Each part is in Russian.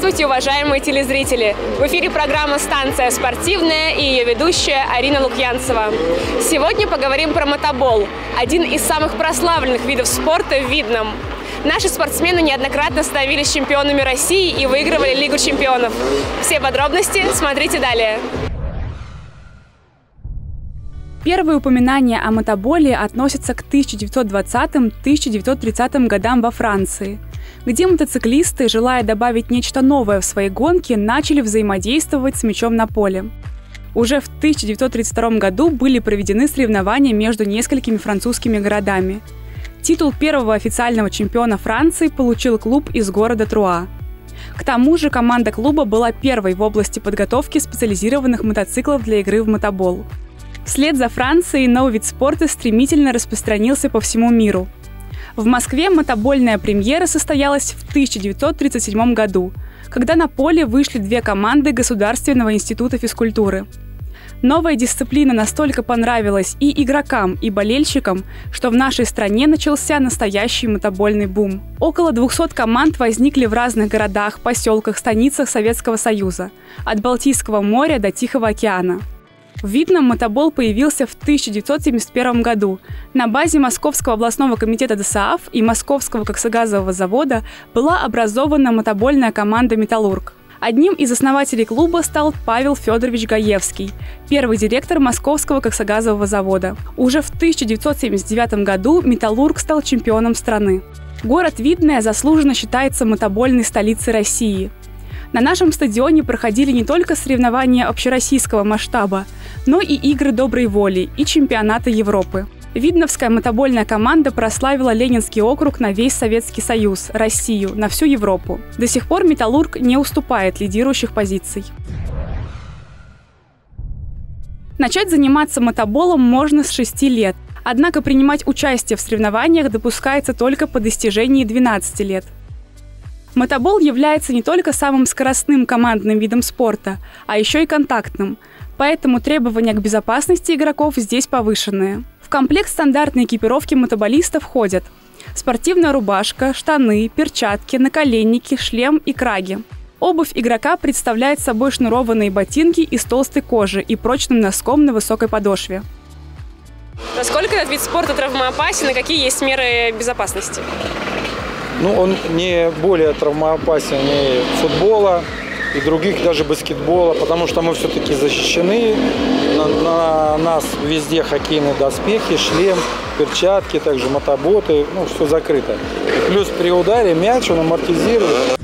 Здравствуйте, уважаемые телезрители! В эфире программа «Станция спортивная» и ее ведущая Арина Лукьянцева. Сегодня поговорим про мотобол – один из самых прославленных видов спорта в Видном. Наши спортсмены неоднократно становились чемпионами России и выигрывали Лигу чемпионов. Все подробности смотрите далее. Первые упоминания о мотоболе относятся к 1920-1930 годам во Франции, где мотоциклисты, желая добавить нечто новое в свои гонки, начали взаимодействовать с мячом на поле. Уже в 1932 году были проведены соревнования между несколькими французскими городами. Титул первого официального чемпиона Франции получил клуб из города Труа. К тому же команда клуба была первой в области подготовки специализированных мотоциклов для игры в мотобол. Вслед за Францией новый вид спорта стремительно распространился по всему миру. В Москве мотобольная премьера состоялась в 1937 году, когда на поле вышли две команды Государственного института физкультуры. Новая дисциплина настолько понравилась и игрокам, и болельщикам, что в нашей стране начался настоящий мотобольный бум. Около 200 команд возникли в разных городах, поселках, станицах Советского Союза, от Балтийского моря до Тихого океана. В Видном мотобол появился в 1971 году. На базе Московского областного комитета ДОСААФ и Московского коксогазового завода была образована мотобольная команда «Металлург». Одним из основателей клуба стал Павел Федорович Гаевский, первый директор Московского коксогазового завода. Уже в 1979 году «Металлург» стал чемпионом страны. Город Видное заслуженно считается мотобольной столицей России. На нашем стадионе проходили не только соревнования общероссийского масштаба, но и игры доброй воли и чемпионаты Европы. Видновская мотобольная команда прославила Ленинский округ на весь Советский Союз, Россию, на всю Европу. До сих пор «Металлург» не уступает лидирующих позиций. Начать заниматься мотоболом можно с 6 лет, однако принимать участие в соревнованиях допускается только по достижении 12 лет. Мотобол является не только самым скоростным командным видом спорта, а еще и контактным, поэтому требования к безопасности игроков здесь повышенные. В комплект стандартной экипировки мотоболиста входят спортивная рубашка, штаны, перчатки, наколенники, шлем и краги. Обувь игрока представляет собой шнурованные ботинки из толстой кожи и прочным носком на высокой подошве. Насколько этот вид спорта травмоопасен и какие есть меры безопасности? Он не более травмоопасен футбола и других, даже баскетбола, потому что мы все-таки защищены. На нас везде хоккейные доспехи, шлем, перчатки, также мотоботы, все закрыто. И плюс при ударе мяч он амортизирует.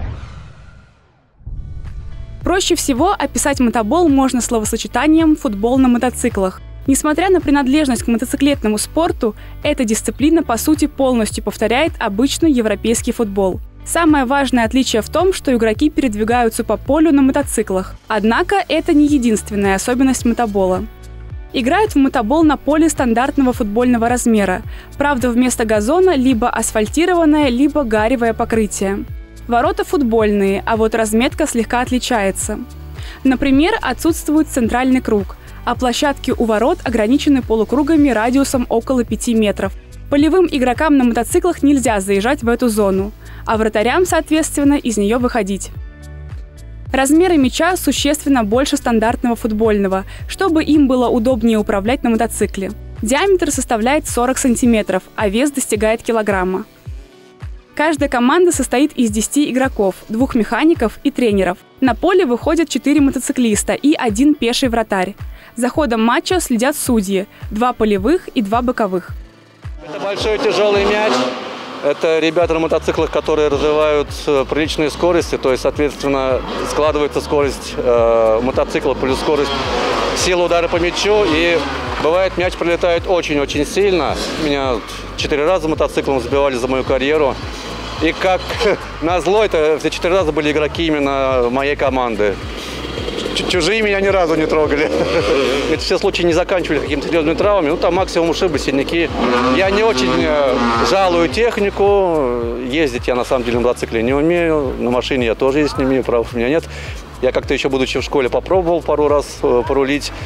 Проще всего описать мотобол можно словосочетанием «футбол на мотоциклах». Несмотря на принадлежность к мотоциклетному спорту, эта дисциплина по сути полностью повторяет обычный европейский футбол. Самое важное отличие в том, что игроки передвигаются по полю на мотоциклах. Однако это не единственная особенность мотобола. Играют в мотобол на поле стандартного футбольного размера, правда вместо газона либо асфальтированное, либо гаревое покрытие. Ворота футбольные, а вот разметка слегка отличается. Например, отсутствует центральный круг, а площадки у ворот ограничены полукругами радиусом около 5 метров. Полевым игрокам на мотоциклах нельзя заезжать в эту зону, а вратарям, соответственно, из нее выходить. Размеры мяча существенно больше стандартного футбольного, чтобы им было удобнее управлять на мотоцикле. Диаметр составляет 40 сантиметров, а вес достигает килограмма. Каждая команда состоит из 10 игроков, 2 механиков и тренеров. На поле выходят 4 мотоциклиста и 1 пеший вратарь. За ходом матча следят судьи – 2 полевых и 2 боковых. Это большой тяжелый мяч. Это ребята на мотоциклах, которые развивают приличные скорости, то есть, соответственно, складывается скорость мотоцикла плюс скорость силы удара по мячу. И бывает, мяч прилетает очень-очень сильно. Меня 4 раза мотоциклом сбивали за мою карьеру. И как назло, это все 4 раза были игроки именно моей команды. Чужие меня ни разу не трогали. Эти все случаи не заканчивали какими-то серьезными травмами. Там максимум ушибы, синяки. Я не очень жалую технику. Ездить я на самом деле на мотоцикле не умею. На машине я тоже ездить не умею, прав у меня нет. Я как-то еще, будучи в школе, попробовал пару раз порулить.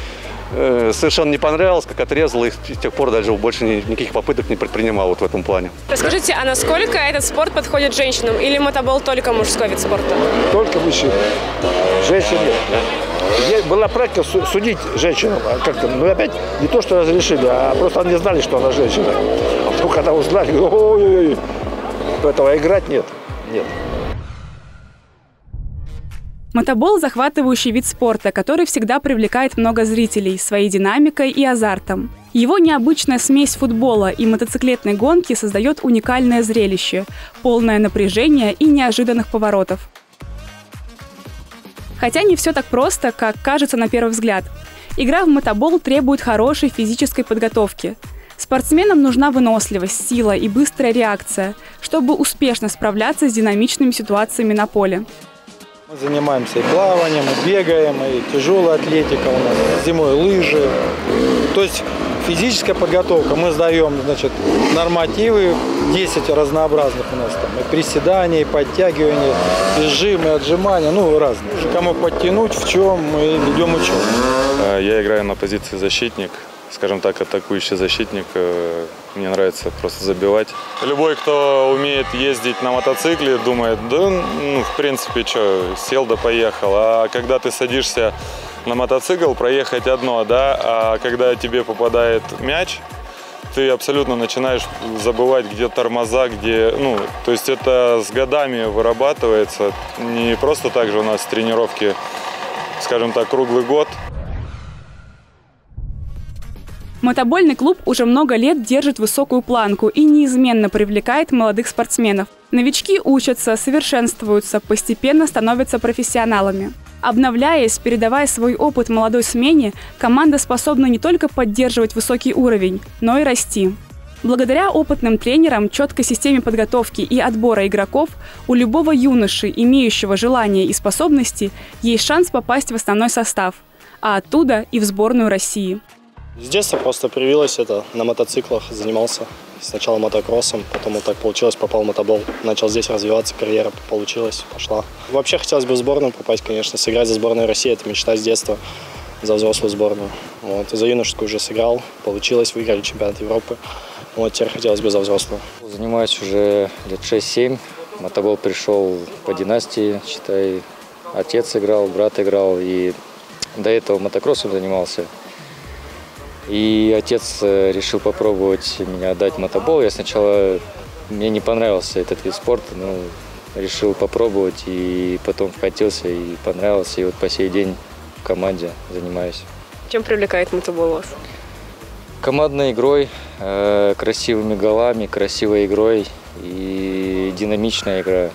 совершенно не понравилось, как отрезал, и с тех пор даже больше никаких попыток не предпринимал вот в этом плане. Расскажите, а насколько этот спорт подходит женщинам? Или мотобол только мужской вид спорта? Только мужчин. Женщин нет. Была практика судить женщину. Как-то, опять не то, что разрешили, а просто они знали, что она женщина. А потом, когда узнали, ой-ой-ой, этого играть нет. Нет. Мотобол – захватывающий вид спорта, который всегда привлекает много зрителей своей динамикой и азартом. Его необычная смесь футбола и мотоциклетной гонки создает уникальное зрелище, полное напряжения и неожиданных поворотов. Хотя не все так просто, как кажется на первый взгляд. Игра в мотобол требует хорошей физической подготовки. Спортсменам нужна выносливость, сила и быстрая реакция, чтобы успешно справляться с динамичными ситуациями на поле. Мы занимаемся и плаванием, и бегаем, и тяжелая атлетика у нас, зимой лыжи. То есть физическая подготовка. Мы сдаем, значит, нормативы 10 разнообразных у нас там. И приседания, и подтягивания, и жимы, и отжимания, ну, разные. Кому подтянуть, в чем мы ведем учет. Я играю на позиции защитник. Скажем так, атакующий защитник. Мне нравится просто забивать. Любой, кто умеет ездить на мотоцикле, думает, да, ну, в принципе, что, сел да поехал. А когда ты садишься на мотоцикл, проехать одно, да, а когда тебе попадает мяч, ты абсолютно начинаешь забывать, где тормоза, где, ну, то есть это с годами вырабатывается. Не просто так же у нас тренировки, скажем так, круглый год. Мотобольный клуб уже много лет держит высокую планку и неизменно привлекает молодых спортсменов. Новички учатся, совершенствуются, постепенно становятся профессионалами. Обновляясь, передавая свой опыт молодой смене, команда способна не только поддерживать высокий уровень, но и расти. Благодаря опытным тренерам, четкой системе подготовки и отбора игроков, у любого юноши, имеющего желание и способности, есть шанс попасть в основной состав, а оттуда и в сборную России. С детства просто привилось это, на мотоциклах занимался. Сначала мотокроссом, потом вот так получилось, попал в мотобол. Начал здесь развиваться, карьера получилась, пошла. Вообще хотелось бы в сборную попасть, конечно, сыграть за сборную России, это мечта с детства, за взрослую сборную. Вот. За юношескую уже сыграл, получилось, выиграли чемпионат Европы. Вот теперь хотелось бы за взрослую. Занимаюсь уже лет 6-7. Мотобол пришел по династии, считай, отец играл, брат играл, и до этого мотокроссом занимался. И отец решил попробовать меня отдать в мотобол. Я сначала, мне не понравился этот вид спорта, но решил попробовать, и потом вкатился, и понравился. И вот по сей день в команде занимаюсь. Чем привлекает мотобол вас? Командной игрой, красивыми голами, красивой игрой и динамичная игра.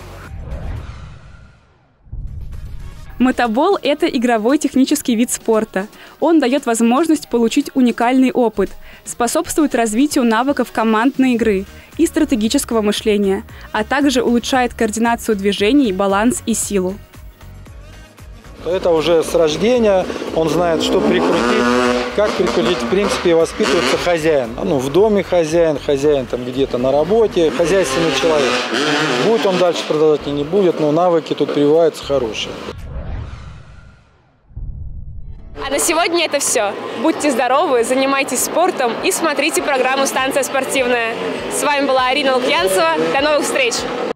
Мотобол – это игровой технический вид спорта. Он дает возможность получить уникальный опыт, способствует развитию навыков командной игры и стратегического мышления, а также улучшает координацию движений, баланс и силу. Это уже с рождения, он знает, что прикрутить, как прикрутить, в принципе, воспитывается хозяин. Ну, в доме хозяин, хозяин там где-то на работе, хозяйственный человек. Будет он дальше продолжать, не будет, но навыки тут прививаются хорошие. А на сегодня это все. Будьте здоровы, занимайтесь спортом и смотрите программу «Станция спортивная». С вами была Арина Лукьянцева. До новых встреч!